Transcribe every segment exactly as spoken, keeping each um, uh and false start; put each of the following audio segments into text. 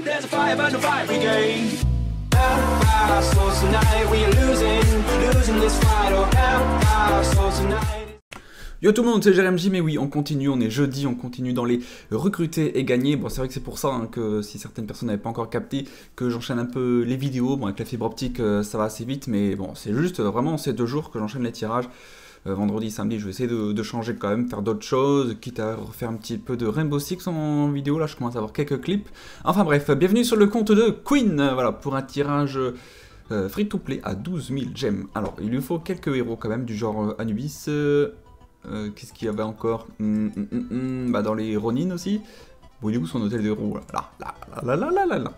There's a fire, but no fire brigade. Our souls tonight, we are losing, losing this fight. Oh, our souls tonight. Yo tout le monde, c'est Jeremj, mais oui, on continue, on est jeudi, on continue dans les recruter et gagner. Bon, c'est vrai que c'est pour ça hein, que si certaines personnes n'avaient pas encore capté, que j'enchaîne un peu les vidéos. Bon, avec la fibre optique, euh, ça va assez vite, mais bon, c'est juste euh, vraiment ces deux jours que j'enchaîne les tirages. Euh, vendredi, samedi, je vais essayer de, de changer quand même, faire d'autres choses, quitte à refaire un petit peu de Rainbow Six en vidéo. Là, je commence à avoir quelques clips. Enfin bref, bienvenue sur le compte de Queen, euh, voilà, pour un tirage euh, free-to-play à douze mille gemmes. Alors, il lui faut quelques héros quand même, du genre euh, Anubis. Euh, Euh, Qu'est-ce qu'il y avait encore hum, hum, hum, hum, bah dans les Ronin aussi. Bon, du coup, son hôtel de héros, là, là, là, là, là, là, là.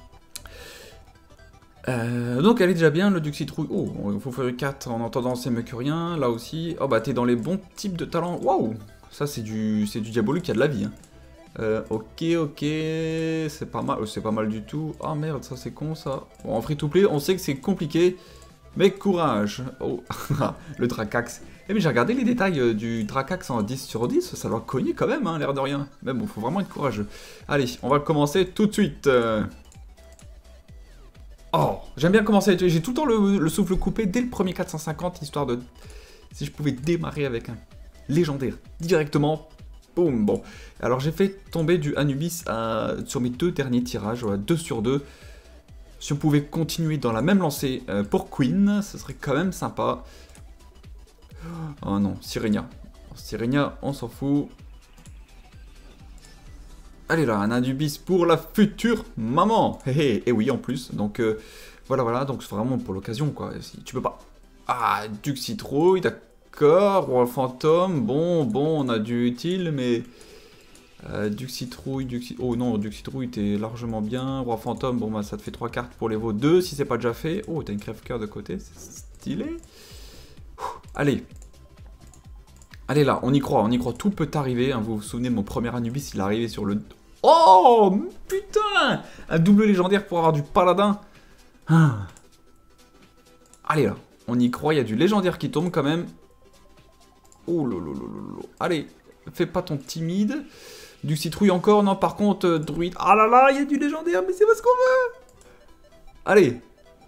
Euh, donc, elle est déjà bien, le Duc Citrouille. Oh, il faut faire quatre en entendant c'est mieux que rien. Là aussi. Oh, bah, t'es dans les bons types de talents. Waouh! Ça, c'est du, c'est du diabolique qui a de la vie. Hein. Euh, ok, ok. C'est pas mal. C'est pas mal du tout. Ah, merde, ça, c'est con, ça. Bon, en free-to-play, on sait que c'est compliqué. Mais courage. Oh, le Dracax. Eh mais j'ai regardé les détails euh, du Dracax en dix sur dix, ça doit cogner quand même, hein, l'air de rien. Mais bon, faut vraiment être courageux. Allez, on va commencer tout de suite. Euh... Oh, j'aime bien commencer. J'ai tout le temps le, le souffle coupé dès le premier quatre cent cinquante, histoire de... Si je pouvais démarrer avec un légendaire directement. Boum, bon. Alors j'ai fait tomber du Anubis à... sur mes deux derniers tirages, voilà, deux sur deux. Si on pouvait continuer dans la même lancée euh, pour Queen, ce serait quand même sympa. Oh non, Sirenia. Sirenia, on s'en fout. Allez là, un Anubis pour la future maman. Hé hé, et oui en plus. Donc euh, voilà, voilà, donc c'est vraiment pour l'occasion quoi. Si tu peux pas. Ah, Duc Citrouille, d'accord. Roi Fantôme, bon, bon, on a du utile, mais... Euh, Duc Citrouille, Duc Citrouille... Oh non, Duc Citrouille, t'es largement bien. Roi Fantôme, bon bah ça te fait trois cartes pour les veaux deux, si c'est pas déjà fait. Oh, t'as une crève-cœur de côté, c'est stylé. Allez. Allez là, on y croit, on y croit, tout peut arriver. Hein. Vous vous souvenez de mon premier Anubis, il est arrivé sur le... Oh putain! Un double légendaire pour avoir du paladin. Ah. Allez là, on y croit, il y a du légendaire qui tombe quand même. Oh lolo. Allez, fais pas ton timide. Du citrouille encore, non par contre, euh, druide... Ah là là, il y a du légendaire, mais c'est pas ce qu'on veut. Allez.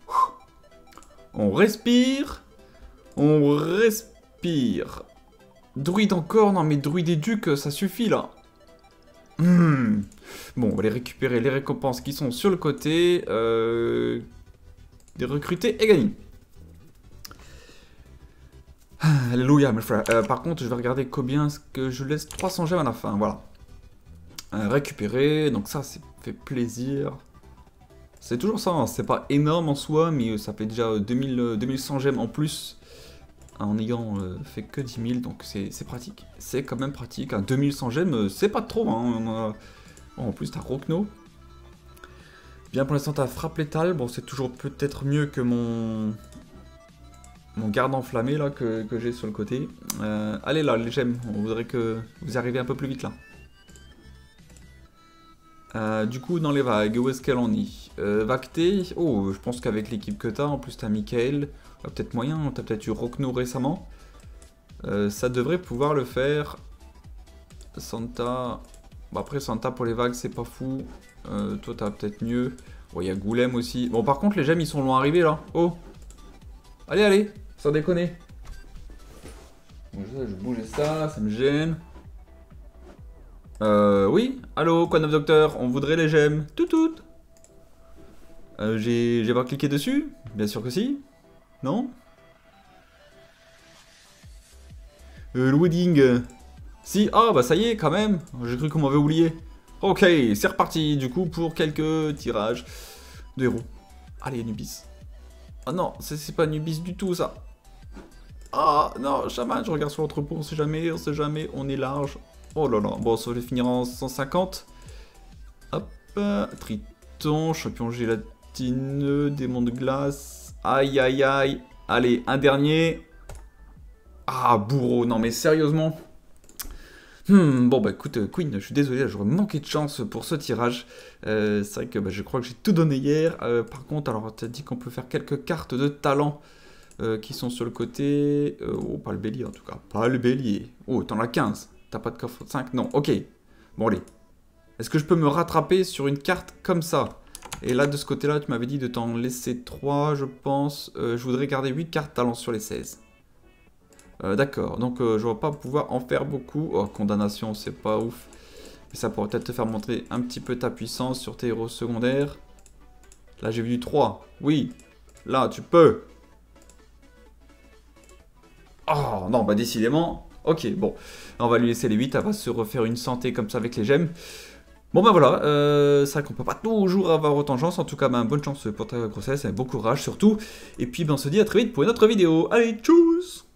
On respire. On respire. Druide encore, non mais druide et duc, ça suffit là. Hmm. Bon, on va les récupérer, les récompenses qui sont sur le côté. Euh... Les recruter et gagner. Alléluia, mes frères. Euh, par contre, je vais regarder combien est-ce que je laisse trois cents gemmes à la fin, voilà. Euh, récupérer, donc ça, ça fait plaisir. C'est toujours ça, hein. C'est pas énorme en soi, mais ça fait déjà deux mille, deux mille cent gemmes en plus. En ayant euh, fait que dix mille, donc c'est pratique. C'est quand même pratique. Hein. deux mille cent gemmes, euh, c'est pas trop. Hein. On a... oh, en plus, t'as Rokno. Bien, pour l'instant, t'as frappe létale. Bon, c'est toujours peut-être mieux que mon... Mon garde enflammé, là, que, que j'ai sur le côté. Euh, allez, là, les gemmes. On voudrait que vous arriviez un peu plus vite, là. Euh, du coup, dans les vagues, où est-ce qu'elle en est euh, Vacté. Oh, je pense qu'avec l'équipe que t'as, en plus, t'as Michael. Peut-être moyen, t'as peut-être eu Rokno récemment. Euh, ça devrait pouvoir le faire. Santa... Bon, après, Santa pour les vagues, c'est pas fou. Euh, toi, t'as peut-être mieux. Bon, il y a Goulem aussi. Bon, par contre, les gemmes, ils sont loin arrivés, là. Oh. Allez, allez, sans déconner. Bon, je vais bouger ça, ça me gêne. Euh, oui. Allô, quoi de neuf, docteur? On voudrait les gemmes. Tout, tout. Euh, j'ai pas cliqué dessus? Bien sûr que si. Non? euh, Le wedding. Si, ah bah ça y est quand même. J'ai cru qu'on m'avait oublié. Ok, c'est reparti du coup pour quelques tirages de héros. Allez, Anubis. Ah non, c'est pas Anubis du tout ça. Ah non, chaman, je regarde sur l'entrepôt, on sait jamais, on sait jamais, on est large. Oh là là, bon, ça va finir en cent cinquante. Hop, Triton, champion gélatineux, démon de glace. Aïe, aïe, aïe. Allez, un dernier. Ah, bourreau. Non, mais sérieusement. Hmm, bon, bah écoute, Queen, je suis désolé, j'aurais manqué de chance pour ce tirage. Euh, c'est vrai que bah, je crois que j'ai tout donné hier. Euh, par contre, alors, tu as dit qu'on peut faire quelques cartes de talent euh, qui sont sur le côté. Euh, oh, pas le bélier en tout cas. Pas le bélier. Oh, t'en as quinze. T'as pas de coffre cinq? Non, ok. Bon, allez. Est-ce que je peux me rattraper sur une carte comme ça? Et là, de ce côté-là, tu m'avais dit de t'en laisser trois, je pense. Euh, je voudrais garder huit cartes talents sur les seize. Euh, D'accord, donc euh, je ne vais pas pouvoir en faire beaucoup. Oh, condamnation, c'est pas ouf. Mais ça pourrait peut-être te faire montrer un petit peu ta puissance sur tes héros secondaires. Là, j'ai vu du trois. Oui, là, tu peux. Oh, non, bah décidément. Ok, bon. On va lui laisser les huit. Elle va se refaire une santé comme ça avec les gemmes. Bon ben voilà, euh, c'est vrai qu'on peut pas toujours avoir autant de chance, en tout cas ben, bonne chance pour ta grossesse, et bon courage surtout, et puis ben, on se dit à très vite pour une autre vidéo, allez, tchuss!